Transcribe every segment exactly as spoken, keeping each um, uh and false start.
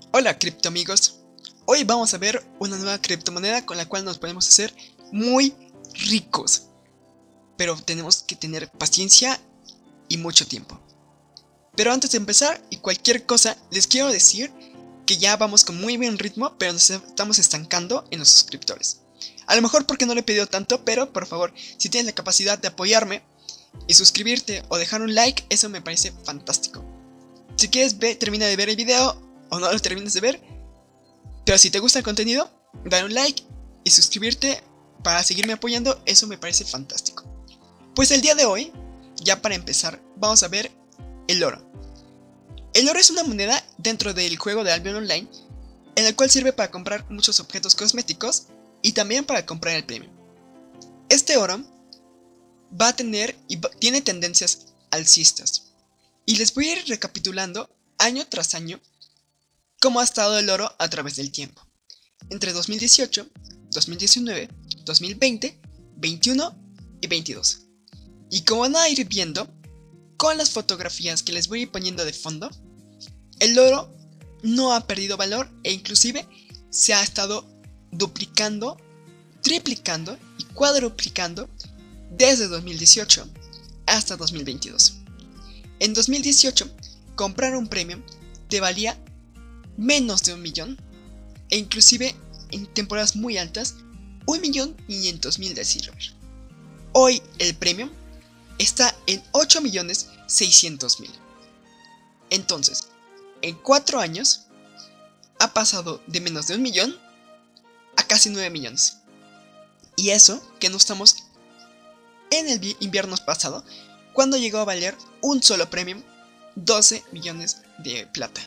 Hola cripto amigos, hoy vamos a ver una nueva criptomoneda con la cual nos podemos hacer muy ricos, pero tenemos que tener paciencia y mucho tiempo. Pero antes de empezar y cualquier cosa, les quiero decir que ya vamos con muy buen ritmo, pero nos estamos estancando en los suscriptores. A lo mejor porque no le he pedido tanto, pero por favor, si tienes la capacidad de apoyarme y suscribirte o dejar un like, eso me parece fantástico. Si quieres, ve, termina de ver el video o no lo termines de ver, pero si te gusta el contenido, dale un like y suscribirte para seguirme apoyando, eso me parece fantástico. Pues el día de hoy, ya para empezar, vamos a ver el oro. El oro es una moneda dentro del juego de Albion Online, en el cual sirve para comprar muchos objetos cosméticos y también para comprar el premio. Este oro va a tener y va, tiene tendencias alcistas, y les voy a ir recapitulando año tras año cómo ha estado el oro a través del tiempo, entre dos mil dieciocho, dos mil diecinueve, dos mil veinte, veintiuno y veintidós. Y como van a ir viendo, con las fotografías que les voy a ir poniendo de fondo, el oro no ha perdido valor e inclusive se ha estado duplicando, triplicando y cuadruplicando desde dos mil dieciocho hasta dos mil veintidós. En dos mil dieciocho, comprar un premium te valía menos de un millón, e inclusive en temporadas muy altas, un millón quinientos mil de silver. Hoy el premium está en ocho millones seiscientos mil. Entonces, en cuatro años ha pasado de menos de un millón a casi nueve millones. Y eso que no estamos en el invierno pasado, cuando llegó a valer un solo premium doce millones de plata.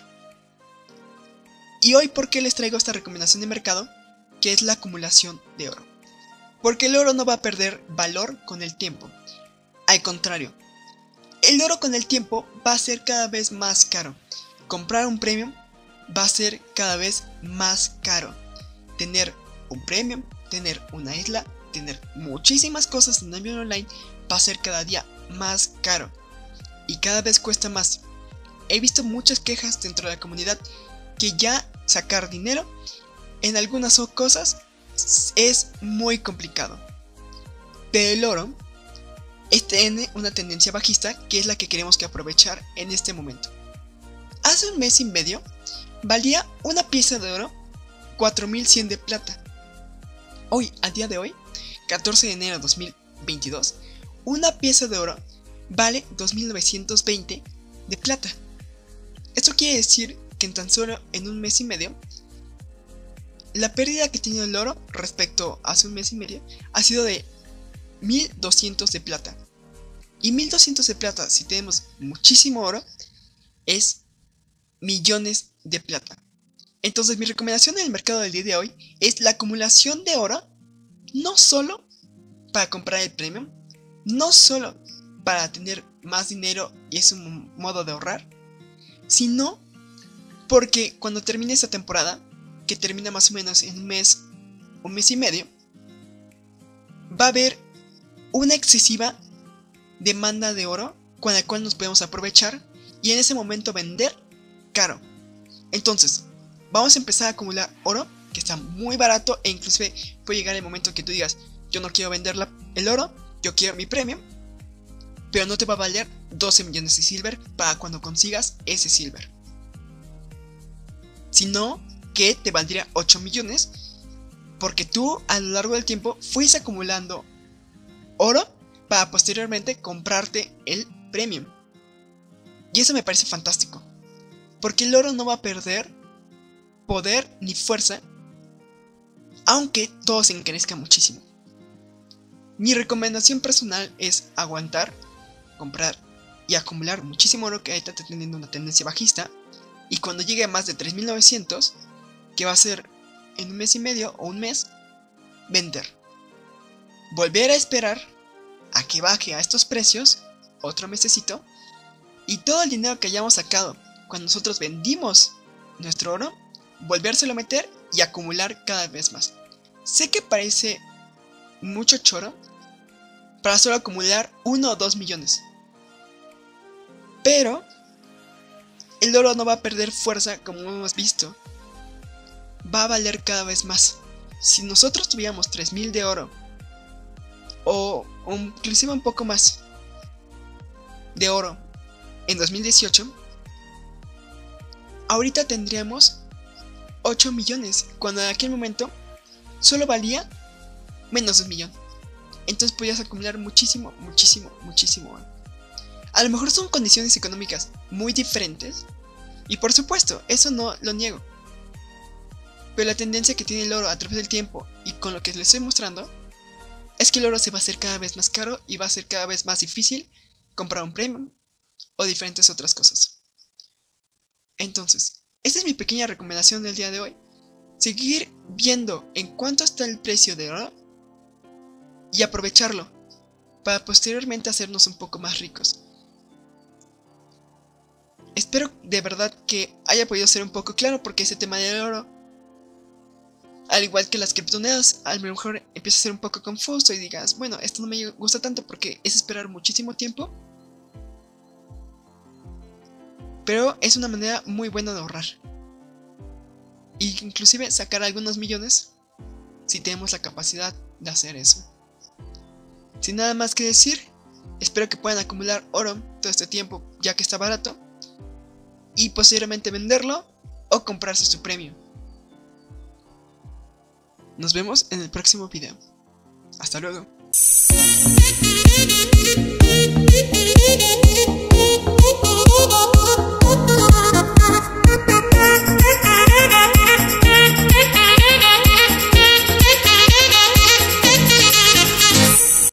Y hoy, ¿por qué les traigo esta recomendación de mercado? Que es la acumulación de oro. Porque el oro no va a perder valor con el tiempo. Al contrario, el oro con el tiempo va a ser cada vez más caro. Comprar un premium va a ser cada vez más caro. Tener un premium, tener una isla, tener muchísimas cosas en Albion Online va a ser cada día más caro. Y cada vez cuesta más. He visto muchas quejas dentro de la comunidad que ya sacar dinero en algunas cosas es muy complicado. Pero el oro tiene una tendencia bajista, que es la que queremos que aprovechar en este momento. Hace un mes y medio valía una pieza de oro cuatro mil cien de plata. Hoy, a día de hoy, catorce de enero de dos mil veintidós, una pieza de oro vale dos mil novecientos veinte de plata. Esto quiere decir que en tan solo en un mes y medio, la pérdida que ha tenido el oro respecto a hace un mes y medio ha sido de mil doscientos de plata. Y mil doscientos de plata, si tenemos muchísimo oro, es millones de plata. Entonces mi recomendación en el mercado del día de hoy es la acumulación de oro, no solo para comprar el premium, no solo para tener más dinero y es un modo de ahorrar, sino porque cuando termine esta temporada, que termina más o menos en un mes, un mes y medio, va a haber una excesiva demanda de oro con la cual nos podemos aprovechar y en ese momento vender caro. Entonces, vamos a empezar a acumular oro, que está muy barato, e inclusive puede llegar el momento que tú digas, yo no quiero vender la, el oro, yo quiero mi premium, pero no te va a valer doce millones de silver para cuando consigas ese silver, sino que te valdría ocho millones, porque tú a lo largo del tiempo fuiste acumulando oro para posteriormente comprarte el premium. Y eso me parece fantástico, porque el oro no va a perder poder ni fuerza, aunque todo se encarezca muchísimo. Mi recomendación personal es aguantar, comprar y acumular muchísimo oro, que ahorita está teniendo una tendencia bajista, y cuando llegue a más de tres mil novecientos, que va a ser en un mes y medio o un mes, vender. Volver a esperar a que baje a estos precios, otro mesecito, y todo el dinero que hayamos sacado cuando nosotros vendimos nuestro oro, volvérselo a meter y acumular cada vez más. Sé que parece mucho choro para solo acumular uno o dos millones, pero el oro no va a perder fuerza, como hemos visto, va a valer cada vez más. Si nosotros tuviéramos tres mil de oro, o, o inclusive un poco más de oro en dos mil dieciocho, ahorita tendríamos ocho millones, cuando en aquel momento solo valía menos de un millón. Entonces podías acumular muchísimo, muchísimo, muchísimo oro. A lo mejor son condiciones económicas muy diferentes, y por supuesto, eso no lo niego. Pero la tendencia que tiene el oro a través del tiempo, y con lo que les estoy mostrando, es que el oro se va a hacer cada vez más caro y va a ser cada vez más difícil comprar un premium o diferentes otras cosas. Entonces, esta es mi pequeña recomendación del día de hoy. Seguir viendo en cuánto está el precio de oro y aprovecharlo para posteriormente hacernos un poco más ricos. Espero de verdad que haya podido ser un poco claro, porque ese tema del oro, al igual que las criptomonedas, a lo mejor empieza a ser un poco confuso y digas, bueno, esto no me gusta tanto porque es esperar muchísimo tiempo. Pero es una manera muy buena de ahorrar. Y inclusive sacar algunos millones si tenemos la capacidad de hacer eso. Sin nada más que decir, espero que puedan acumular oro todo este tiempo, ya que está barato, y posteriormente venderlo o comprarse su premio. Nos vemos en el próximo video. Hasta luego.